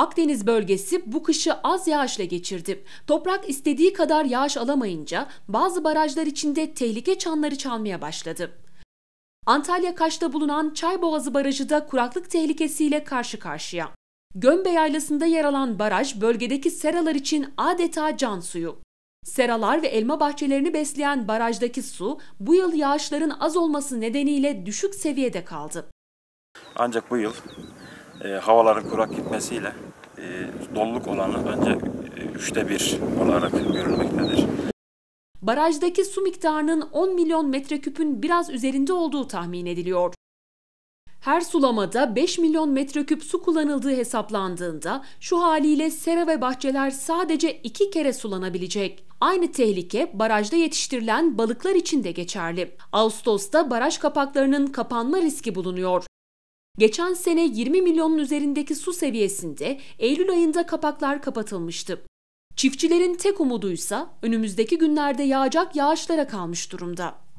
Akdeniz bölgesi bu kışı az yağışla geçirdi. Toprak istediği kadar yağış alamayınca bazı barajlar içinde tehlike çanları çalmaya başladı. Antalya Kaş'ta bulunan Çayboğazı Barajı da kuraklık tehlikesiyle karşı karşıya. Gömbe Yaylası'nda yer alan baraj bölgedeki seralar için adeta can suyu. Seralar ve elma bahçelerini besleyen barajdaki su bu yıl yağışların az olması nedeniyle düşük seviyede kaldı. Ancak bu yıl havaların kurak gitmesiyle doluluk oranı ancak 1/3 olarak görülmektedir. Barajdaki su miktarının 10 milyon metreküpün biraz üzerinde olduğu tahmin ediliyor. Her sulamada 5 milyon metreküp su kullanıldığı hesaplandığında şu haliyle sera ve bahçeler sadece 2 kere sulanabilecek. Aynı tehlike barajda yetiştirilen balıklar için de geçerli. Ağustos'ta baraj kapaklarının kapanma riski bulunuyor. Geçen sene 20 milyonun üzerindeki su seviyesinde Eylül ayında kapaklar kapatılmıştı. Çiftçilerin tek umuduysa önümüzdeki günlerde yağacak yağışlara kalmış durumda.